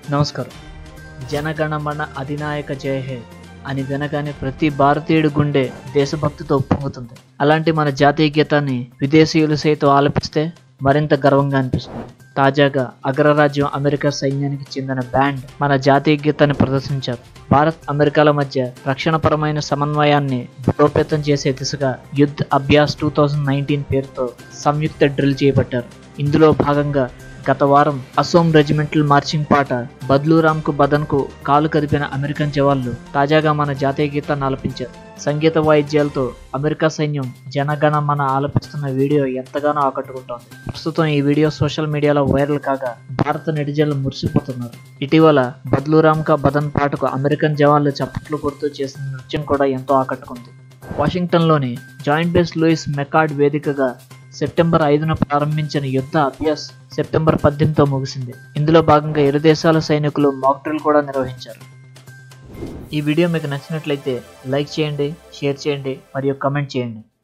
నమస్కారం. జనగణమన అధినాయక జయ హే అని వినగానే ప్రతి భారతీయుడి గుండె దేశభక్తితో ఉప్పొంగుతుంది. అలాంటి మన జాతీయ గీతాన్ని విదేశీయులు సైతం ఆలపిస్తే మరింత గర్వంగా అనిపిస్తుంది. తాజాగా అగ్రరాజ్యం అమెరికా సైన్యానికి చెందిన బ్యాండ్ మన జాతీయ గీతాన్ని ప్రదర్శించారు. భారత్ అమెరికాల మధ్య రక్షణపరమైన సమన్వయాన్ని బలోపేతం చేసే దిశగా యుద్ధ్ అభ్యాస్ 2019 పేరుతో సంయుక్త డ్రిల్ చేపట్టారు. ఇందులో భాగంగా గత వారం అసోం రెజిమెంటల్ మార్చింగ్ పాట బద్లూరామ్ కు బదన్ కు కాలు కదిపిన అమెరికన్ జవాన్లు తాజాగా మన జాతీయ గీతాన్ని ఆలపించారు. సంగీత వాయిద్యాలతో అమెరికా సైన్యం జనగణమన ఆలపిస్తున్న వీడియో ఎంతగానో ఆకట్టుకుంటోంది. ప్రస్తుతం ఈ వీడియో సోషల్ మీడియాలో వైరల్ కాగా భారత నెటిజన్లు మురిసిపోతున్నారు. ఇటీవల బద్లూరామ్ కా బదన్ పాటకు అమెరికన్ జవాన్లు చప్పట్లు కొడుతూ చేసిన నృత్యం కూడా ఎంతో ఆకట్టుకుంది. వాషింగ్టన్లోని జాయింట్ బేస్ లూయిస్ మెకార్డ్ వేదికగా సెప్టెంబర్ 5న ప్రారంభించిన యుద్ధ అభ్యాస్ సెప్టెంబర్ 18తో ముగిసింది. ఇందులో భాగంగా ఇరు దేశాల సైనికులు మాక్ డ్రిల్ కూడా నిర్వహించారు. ఈ వీడియో మీకు నచ్చినట్లయితే లైక్ చేయండి, షేర్ చేయండి మరియు కామెంట్ చేయండి.